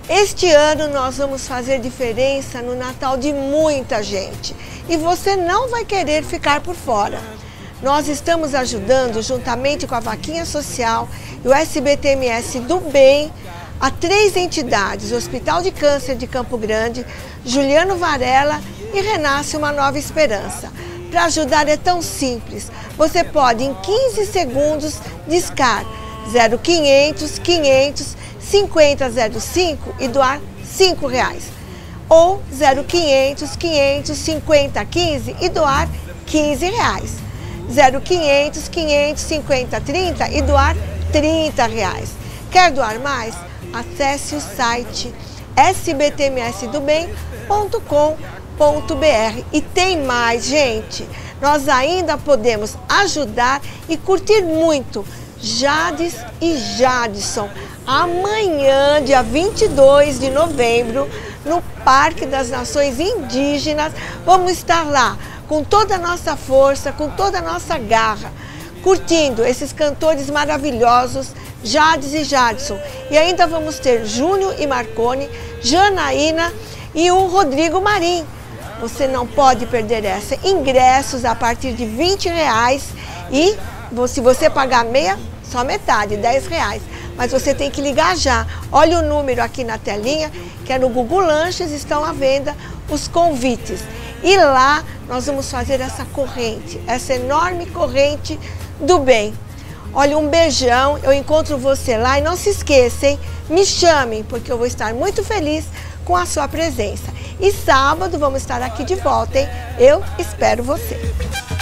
Este ano nós vamos fazer diferença no Natal de muita gente e você não vai querer ficar por fora. Nós estamos ajudando, juntamente com a Vaquinha Social e o SBTMS do Bem, a 3 entidades, o Hospital de Câncer de Campo Grande, Juliano Varela e Renasce Uma Nova Esperança. Para ajudar é tão simples, você pode em 15 segundos discar 0500 500 5005 e doar R$5. Ou 0500 500 50 15 e doar R$15. 0500 500 50 30 e doar R$30. Quer doar mais? Acesse o site sbtmsdobem.com.br. E tem mais, gente! Nós ainda podemos ajudar e curtir muito Jades e Jadson. Amanhã, dia 22 de novembro, no Parque das Nações Indígenas, vamos estar lá com toda a nossa força, com toda a nossa garra, curtindo esses cantores maravilhosos, Jades e Jadson. E ainda vamos ter Júnior e Marconi, Janaína e o Rodrigo Marim. Você não pode perder essa. Ingressos a partir de R$20 e se você pagar meia, só metade, R$10. Mas você tem que ligar já. Olha o número aqui na telinha, que é no Google Lanches, estão à venda os convites. E lá nós vamos fazer essa corrente, essa enorme corrente do bem. Olha, um beijão, eu encontro você lá e não se esqueça, hein? Me chamem, porque eu vou estar muito feliz com a sua presença. E sábado vamos estar aqui de volta, hein? Eu espero você.